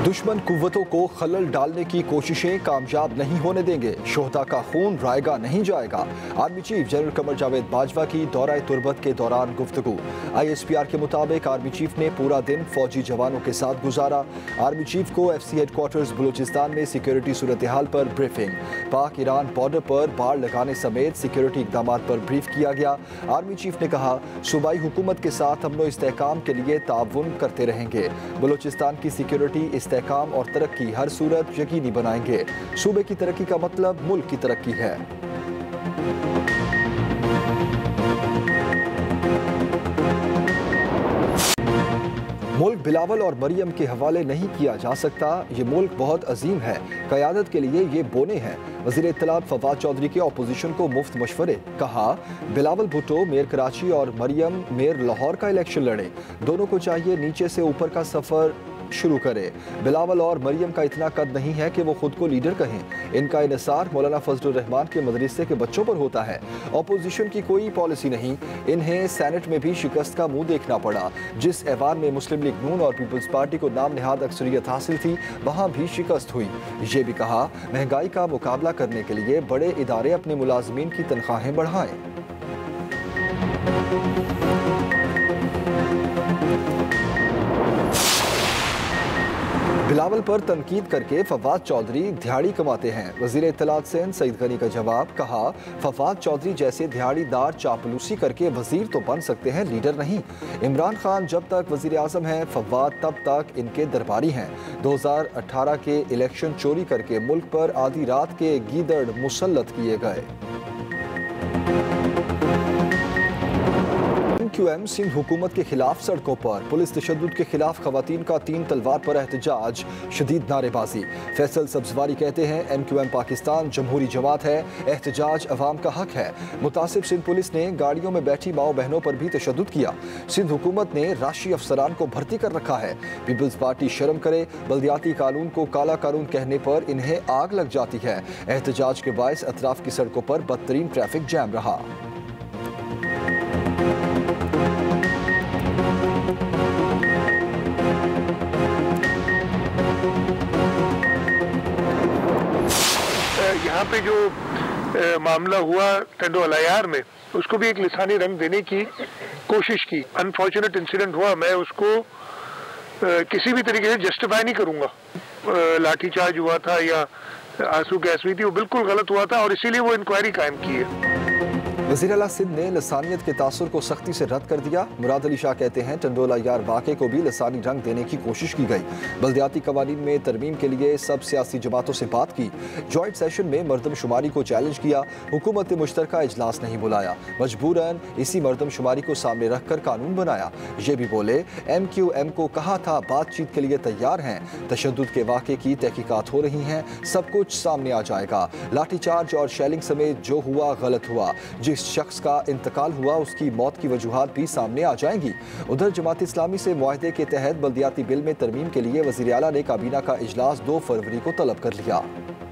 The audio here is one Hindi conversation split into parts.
दुश्मन कुव्वतों को खलल डालने की कोशिशें कामयाब नहीं होने देंगे। शोहदा का खून रायगा नहीं जाएगा। Army chief general Qamar Javed Bajwa की दौरा तुर्बत के दौरान गुफ्तगू। ISPR के मुताबिक आर्मी चीफ ने पूरा दिन फौजी जवानों के साथ गुजारा। आर्मी चीफ को FC हेडक्वार्टर्स बलूचिस्तान में सिक्योरिटी सूरत हाल पर ब्रीफिंग। पाक ईरान बॉर्डर पर बाड़ लगाने समेत सिक्योरिटी इकदाम पर ब्रीफ किया गया। आर्मी चीफ ने कहा, सूबाई हुकूमत के साथ अमन इस्तेहकाम के लिए ताउन करते रहेंगे। बलूचिस्तान की सिक्योरिटी, इस्तेहकाम और तरक्की हर सूरत यकीनी बनाएंगे। सूबे की तरक्की का मतलब मुल्क की तरक्की है। मुल्क बिलावल और मरियम के हवाले नहीं किया जा सकता। ये मुल्क बहुत अजीम है। क़यादत के लिए ये बोने हैं। वज़ीर इत्तलात फवाद चौधरी के अपोजिशन को मुफ्त मशवरे। कहा, बिलावल भुट्टो मेयर कराची और मरियम मेयर लाहौर का इलेक्शन लड़े। दोनों को चाहिए नीचे से ऊपर का सफ़र शुरू करे। बिलावल और मरियम का इतना कद नहीं है कि वो खुद को लीडर कहें। इनका इन्हिसार मौलाना फजलुर रहमान के मदरसे के बच्चों पर होता है। अपोजिशन की कोई पॉलिसी नहीं। इन्हें सेनेट में भी शिकस्त का मुंह देखना पड़ा। जिस ऐवान में मुस्लिम लीग नून और पीपल्स पार्टी को नाम नहाद अक्सरियत हासिल थी, वहाँ भी शिकस्त हुई। ये भी कहा, महंगाई का मुकाबला करने के लिए बड़े इदारे अपने मुलाजमीन की तनख्वाहें बढ़ाएं। बिलावल पर तनकीद करके फवाद चौधरी दिहाड़ी कमाते हैं। वज़ीर इत्तलात सिंध सईद गनी का जवाब। कहा, फवाद चौधरी जैसे दिहाड़ीदार चापलूसी करके वजीर तो बन सकते हैं, लीडर नहीं। इमरान खान जब तक वज़ीर आज़म हैं, फवाद तब तक इनके दरबारी हैं। 2018 के इलेक्शन चोरी करके मुल्क पर आधी रात के गीदड़ मुसल्लत किए गए। MQM सिंध हुकूमत के खिलाफ सड़कों पर। पुलिस तशद्दुद के खिलाफ खवातीन का 3 तलवार पर एहतजाज, शदीद नारेबाजी। फैसल सब्जवारी कहते हैं, MQM पाकिस्तान जमहूरी जमात है, एहतजाज अवाम का हक है। मुतासिब सिंध पुलिस ने गाड़ियों में बैठी माओ बहनों पर भी तशद्दुद किया। सिंध हुकूमत ने राशि अफसरान को भर्ती कर रखा है। पीपल्स पार्टी शर्म करे, बल्दियाती कानून को काला कानून कहने पर इन्हें आग लग जाती है। एहतजाज के बायस अतराफ की सड़कों पर बदतरीन ट्रैफिक जैम रहा। यहाँ पे जो मामला हुआ टंडो अलायार में, उसको भी एक लिसानी रंग देने की कोशिश की। अनफॉर्चुनेट इंसिडेंट हुआ, मैं उसको किसी भी तरीके से जस्टिफाई नहीं करूँगा। लाठीचार्ज हुआ था या आंसू गैस हुई थी, वो बिल्कुल गलत हुआ था और इसीलिए वो इंक्वायरी कायम की है। वज़ीर आला सिंध ने लसानियत के तासुर को सख्ती से रद्द कर दिया। मुराद अली शाह कहते हैं, टंडोला यार वाक़े को भी लसानी रंग देने की कोशिश की गई। बल्दियाती कवानीन में तरमीम के लिए सब सियासी जमातों से बात की। जॉइंट सेशन में मरदमशुमारी को चैलेंज किया। हुकूमत ने मुश्तरका इजलास नहीं बुलाया। मजबूरन इसी मरदमशुमारी को सामने रख कर कानून बनाया। ये भी बोले, MQM को कहा था बातचीत के लिए तैयार हैं। तशद्दुद के वाक़े की तहकीकात हो रही हैं, सब कुछ सामने आ जाएगा। लाठीचार्ज और शेलिंग समेत जो हुआ गलत हुआ। जिस शख्स का इंतकाल हुआ उसकी मौत की वजूहात भी सामने आ जाएंगी। उधर जमात इस्लामी से मुआहदे के तहत बल्दियाती बिल में तरमीम के लिए वज़ीर आला ने काबीना का इजलास 2 फरवरी को तलब कर लिया।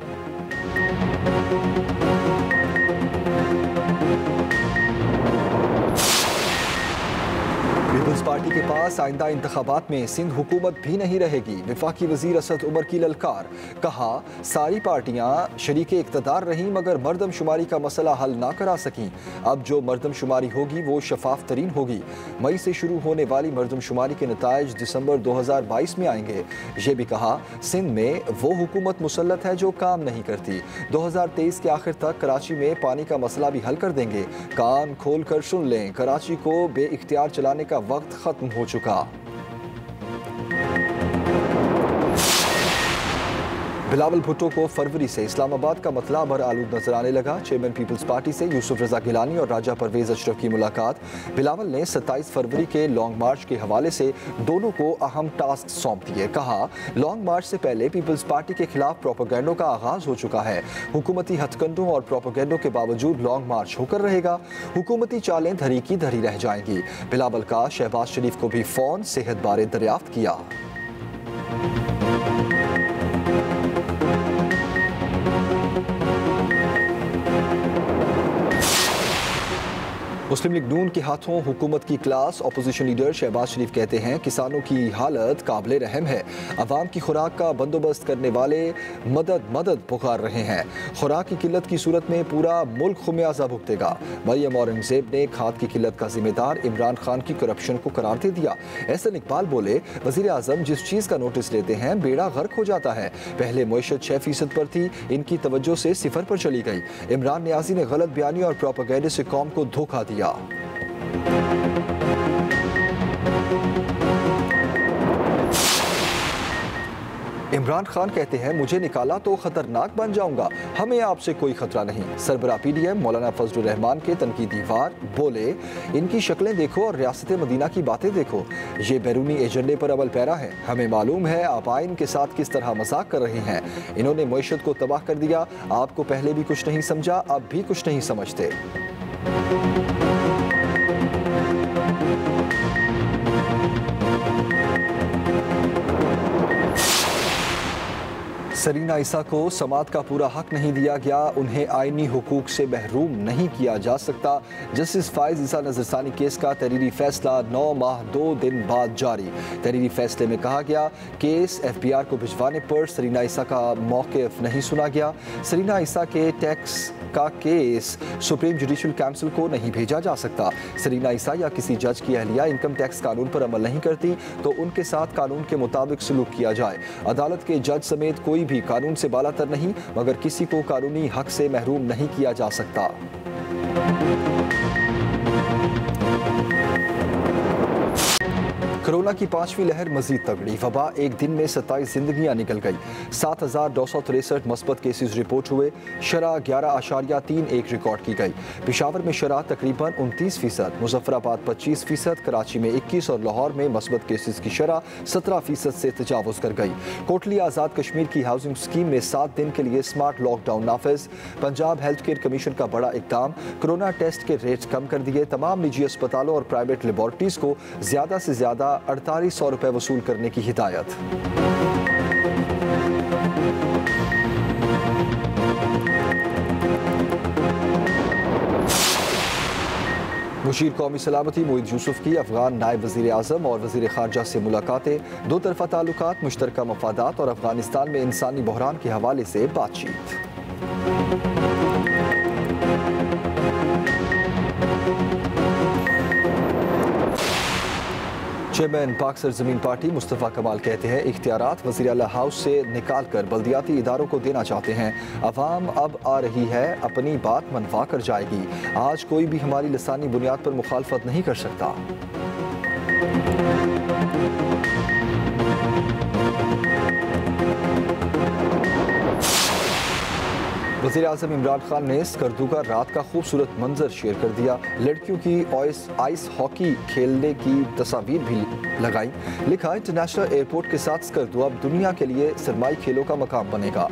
पीपल्स पार्टी के पास आइंदा इंतखाबात में सिंध हुकूमत भी नहीं रहेगी। वफाकी वजीर असद उमर की ललकार। कहा, सारी पार्टियां शरीके इक़्तिदार रहीं मगर मरदमशुमारी का मसला हल ना करा सकीं। अब जो मरदमशुमारी होगी वो शफाफ तरीन होगी। मई से शुरू होने वाली मरदमशुमारी के नताइज दिसंबर 2022 में आएंगे। ये भी कहा, सिंध में वो हुकूमत मुसल्लत है जो काम नहीं करती। 2023 के आखिर तक कराची में पानी का मसला भी हल कर देंगे। कान खोल कर सुन लें, कराची को बेइख्तियार चलाने का वक्त खत्म हो चुका। बिलावल भुट्टो को फरवरी से इस्लामाबाद का मतला भर आलूद नजर आने लगा। चेयरमैन पीपल्स पार्टी से यूसुफ रजा गिलानी और राजा परवेज अशरफ की मुलाकात। बिलावल ने 27 फरवरी के लॉन्ग मार्च के हवाले से दोनों को अहम टास्क सौंप दिए। कहा, लॉन्ग मार्च से पहले पीपल्स पार्टी के खिलाफ प्रोपेगेंडो का आगाज हो चुका है। हुकूमती हथकंडों और प्रोपेगेंडो के बावजूद लॉन्ग मार्च होकर रहेगा। हुकूमती चालें धरी की धरी रह जाएंगी। बिलावल का शहबाज शरीफ को भी फोन सेहत बारे दरियाफ्त किया। मुस्लिम लीग नून के हाथों हुकूमत की class. Opposition leader Shahbaz Sharif कहते हैं किसानों की हालत काबिले रहम है। अवाम की खुराक का बंदोबस्त करने वाले मदद मदद पुकार रहे हैं। खुराक की किल्लत की सूरत में पूरा मुल्क खुमियाजा भुगतेगा। मरियम औरंगजेब ने खाद की किल्लत का जिम्मेदार इमरान खान की करप्शन को करार दे दिया। एहसन इकबाल बोले वजीर आजम जिस चीज़ का नोटिस लेते हैं बेड़ा गर्क हो जाता है। पहले मुआशत 6% पर थी, इनकी तवज्जो से 0 पर चली गई। इमरान नियाजी ने गलत बयानी और प्रोपेगेंडे से कौम को धोखा दिया। इमरान खान कहते हैं मुझे निकाला तो खतरनाक बन जाऊंगा, हमें आपसे कोई खतरा नहीं। सरबरा पीडीएम मौलाना फजलुर रहमान के तनकीदी वार बोले इनकी शक्लें देखो और रियासत मदीना की बातें देखो, ये बैरूनी एजेंडे पर अमल पैरा है। हमें मालूम है आप आइन के साथ किस तरह मजाक कर रहे हैं। इन्होंने मईशत को तबाह कर दिया। आपको पहले भी कुछ नहीं समझा, अब भी कुछ नहीं समझते। सरीना ईसा को समात का पूरा हक नहीं दिया गया, उन्हें आईनी हुकूक से महरूम नहीं किया जा सकता। जस्टिस फाइज ईसा नजरसानी केस का तहरीरी फैसला 9 माह 2 दिन बाद जारी। तहरीरी फैसले में कहा गया केस FBI को भिजवाने पर सरीना ईसा का मौक़िफ़ नहीं सुना गया। सरीना ईसा के टैक्स का केस सुप्रीम जुडिशल काउंसिल को नहीं भेजा जा सकता। सरीना ईसा या किसी जज की अहलिया इनकम टैक्स कानून पर अमल नहीं करती तो उनके साथ कानून के मुताबिक सलूक किया जाए। अदालत के जज समेत कोई भी कानून से बालातर नहीं, मगर किसी को कानूनी हक से महरूम नहीं किया जा सकता। कोरोना की 5वीं लहर मजीद तगड़ी। वबा एक दिन में 27 जिंदगियां निकल गई। 7,963 मस्बत केसेस रिपोर्ट हुए। शरह 11.31 रिकॉर्ड की गई। पेशावर में शरह तकरीबन 29%, मुजफ्फराबाद 25%, कराची में 21 और लाहौर में मस्बत केसेस की शरह 17% से तजावुज कर गई। कोटली आज़ाद कश्मीर की हाउसिंग स्कीम में 7 दिन के लिए स्मार्ट लॉकडाउन नाफिज। पंजाब हेल्थ केयर कमीशन का बड़ा इकदाम, कोरोना टेस्ट के रेट्स कम कर दिए। तमाम निजी अस्पतालों और प्राइवेट लेबॉर्ट्रीज को ज्यादा से ज्यादा 4800 रुपए वसूल करने की हिदायत। मुशीर कौमी सलामती मोईद यूसुफ की अफगान नायब वज़ीर आज़म और वज़ीर ख़ारजा से मुलाकातें। दो तरफ़ा ताल्लुकात, मुश्तरका मफादात और अफगानिस्तान में इंसानी बहरान के हवाले से बातचीत। चेयरमैन पाक सरजमीन पार्टी मुस्तफ़ा कमाल कहते हैं इख्तियारात वज़ीर आला हाउस से निकाल कर बल्दियाती इदारों को देना चाहते हैं। अवाम अब आ रही है, अपनी बात मनवा कर जाएगी। आज कोई भी हमारी लसानी बुनियाद पर मुखालफत नहीं कर सकता। वज़ीर आज़म इमरान खान ने स्कर्दू का रात का खूबसूरत मंजर शेयर कर दिया। लड़कियों की आइस हॉकी खेलने की तस्वीर भी लगाई। लिखा इंटरनेशनल एयरपोर्ट के साथ स्कर्दू अब दुनिया के लिए सरमाई खेलों का मकाम बनेगा।